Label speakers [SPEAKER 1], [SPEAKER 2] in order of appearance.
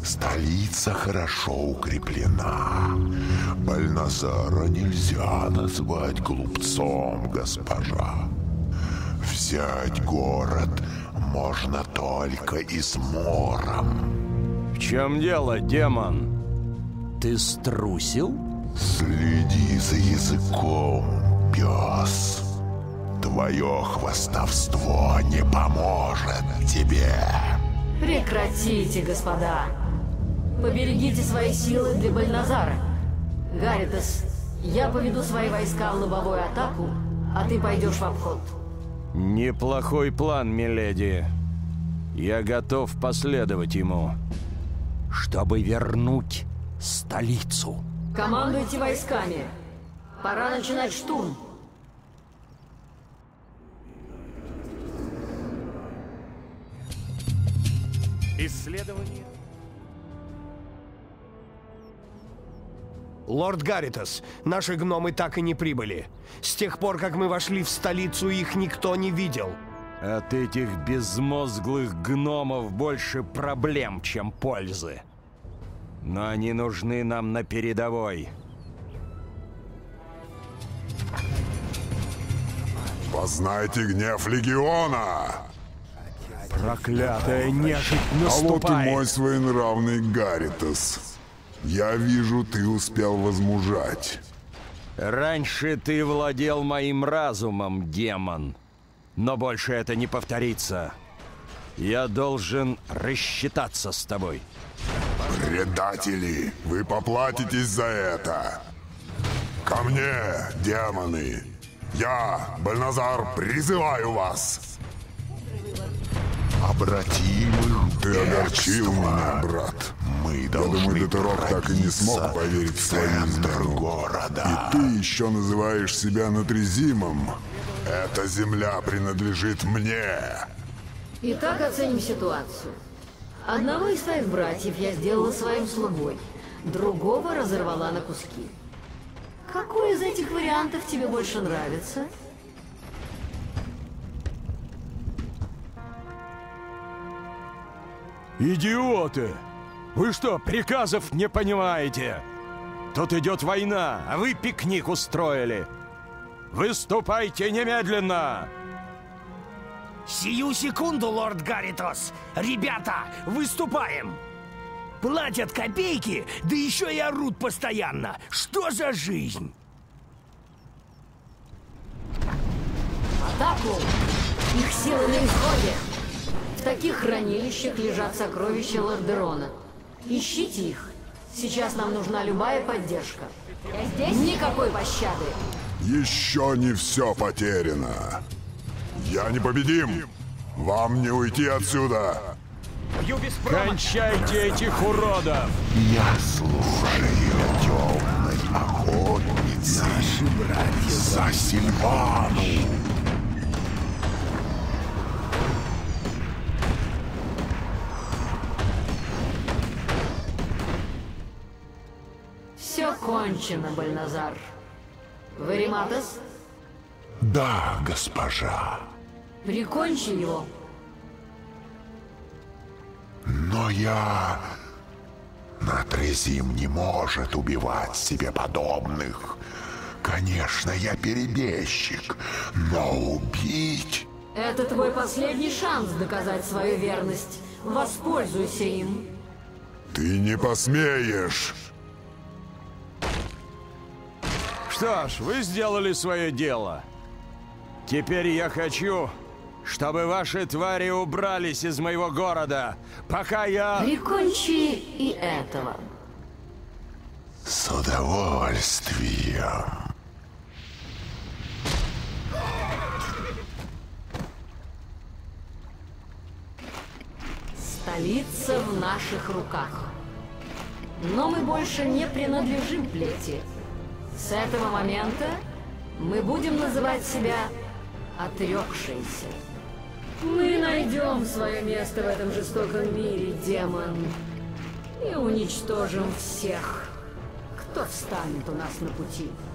[SPEAKER 1] Столица хорошо укреплена. Бальназара нельзя назвать глупцом, госпожа. Взять город можно только измором.
[SPEAKER 2] В чем дело, демон? Ты струсил?
[SPEAKER 1] Следи за языком, пес. Твое хвастовство не поможет тебе.
[SPEAKER 3] Прекратите, господа. Поберегите свои силы для Бальназара. Гаритас, я поведу свои войска в лобовую атаку, а ты пойдешь в обход.
[SPEAKER 2] Неплохой план, миледи. Я готов последовать ему, чтобы вернуть столицу.
[SPEAKER 3] Командуйте войсками. Пора начинать штурм.
[SPEAKER 4] Исследование.
[SPEAKER 5] Лорд Гаритас, наши гномы так и не прибыли. С тех пор, как мы вошли в столицу, их никто не видел.
[SPEAKER 2] От этих безмозглых гномов больше проблем, чем пользы. Но они нужны нам на передовой.
[SPEAKER 1] Познайте гнев легиона!
[SPEAKER 2] Проклятая нежить наступает!
[SPEAKER 1] А вот и мой своенравный Гаритас. Я вижу, ты успел возмужать.
[SPEAKER 2] Раньше ты владел моим разумом, демон. Но больше это не повторится. Я должен рассчитаться с тобой.
[SPEAKER 1] Предатели, вы поплатитесь за это. Ко мне, демоны. Я, Бальназар, призываю вас. Обратимых Ты огорчил меня, брат. Мы Я должны думаю, Детерок так и не смог поверить в свою центр измену. города.
[SPEAKER 6] И ты еще называешь себя Натрезимом?
[SPEAKER 1] Эта земля принадлежит мне.
[SPEAKER 3] Итак, оценим ситуацию. Одного из твоих братьев я сделала своим слугой, другого разорвала на куски. Какой из этих вариантов тебе больше нравится?
[SPEAKER 2] Идиоты! Вы что, приказов не понимаете? Тут идет война, а вы пикник устроили. Выступайте немедленно!
[SPEAKER 7] Сию секунду, лорд Гаритос! Ребята, выступаем! Платят копейки, да еще и орут постоянно. Что за жизнь?
[SPEAKER 3] Атаку! Их силы на исходе! В таких хранилищах лежат сокровища Лордерона. Ищите их. Сейчас нам нужна любая поддержка. Я здесь? Никакой пощады!
[SPEAKER 6] Еще не все потеряно. Я непобедим. Вам не уйти отсюда.
[SPEAKER 2] Кончайте этих уродов!
[SPEAKER 1] Я слушаю темной охотницы. Наши братья за Сильвану.
[SPEAKER 3] Все кончено, Бальназар. Вариматос?
[SPEAKER 1] Да, госпожа.
[SPEAKER 3] Прикончи его.
[SPEAKER 1] Но Натрезим не может убивать себе подобных. Конечно, я перебежчик, но убить...
[SPEAKER 3] Это твой последний шанс доказать свою верность. Воспользуйся им.
[SPEAKER 6] Ты не посмеешь.
[SPEAKER 2] Что ж, вы сделали свое дело. Теперь я хочу, чтобы ваши твари убрались из моего города, пока я...
[SPEAKER 3] Прикончи и этого.
[SPEAKER 1] С удовольствием.
[SPEAKER 3] Столица в наших руках. Но мы больше не принадлежим плети. С этого момента мы будем называть себя отрекшиеся. Мы найдем свое место в этом жестоком мире, демон, и уничтожим всех, кто встанет у нас на пути.